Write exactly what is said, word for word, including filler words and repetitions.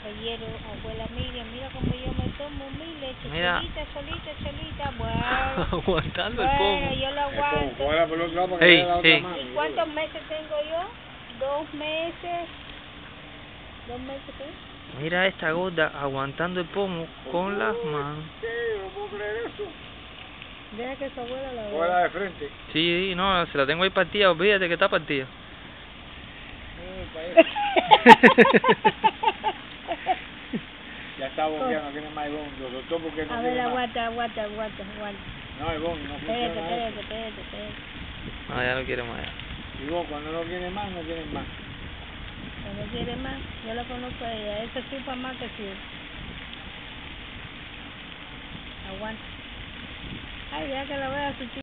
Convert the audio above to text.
caballero, abuela Miriam, mira como yo me tomo mi leche, Mira. solita, solita, solita, bueno. Aguantando bueno, el pomo. yo lo aguanto. Fuera por otro lado para que Ey, vea la otra ey. mano. ¿Y cuántos meses tengo yo? Dos meses. ¿Dos meses qué? Mira esta gorda aguantando el pomo con las manos. Sí, no puedo creer eso. Deja que su abuela la Fuera vea. de frente. Sí, no, se la tengo ahí partida, olvídate que está partida. Eh, para eso. Ya está boqueando, no tiene más ibón. Lo soltó porque no A tiene ver, más. aguanta, aguanta, aguanta, aguanta. No, ibón, no Espérate, funciona espérate, eso. espérate, espérate. No, ya no quiere más. ya. Ibón, cuando no tiene más, no tiene más. Cuando quiere más, yo la conozco a ella. Esa chupa más que sí. Aguanta. Ay, ya que la vea su chica.